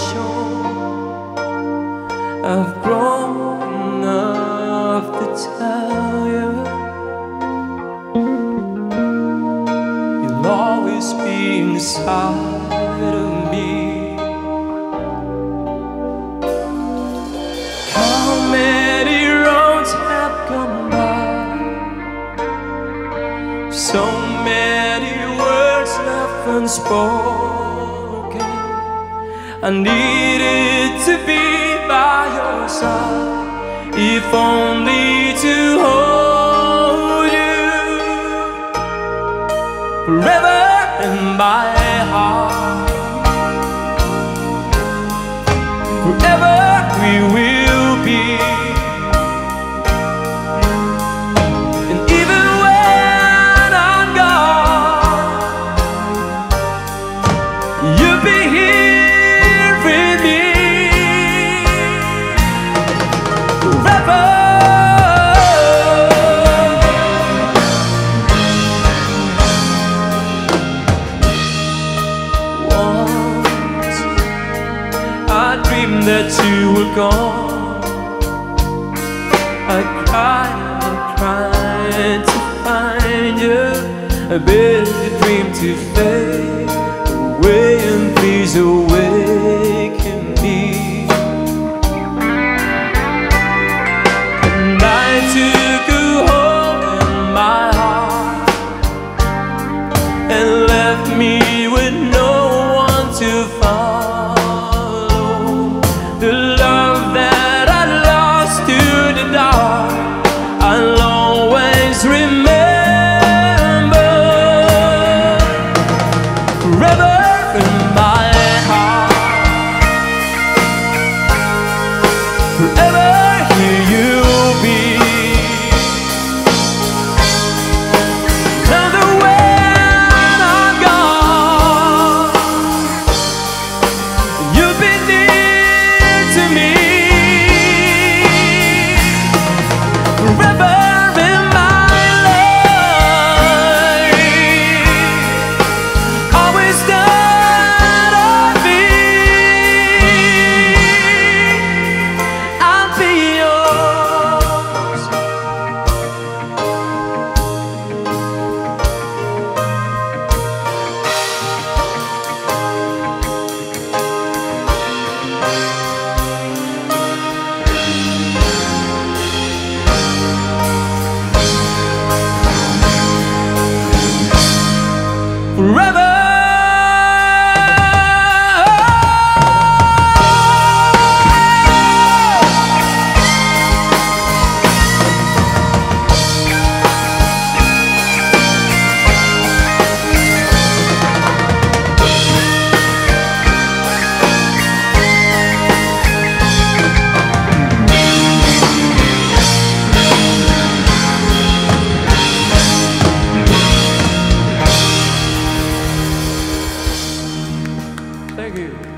sure I've grown up to tell you you'll always be inside of me. How many roads have gone by, so many words left unspoken. I needed to be by your side, if only to hold you forever in my heart. Forever we will be. And even when I'm gone, you'll be here with me forever. Once I dreamed that you were gone. I cried to find you. I begged the dream to fade away, and please awaken me. And I took a hold in my heart and left me with no one to follow. The love that I lost to the dark, I'll always remember forever in my heart. Forever here you'll be. Now that when I'm gone, you'll be near to me forever in my life. Always that I'll be. I'll be yours. Forever. Thank you.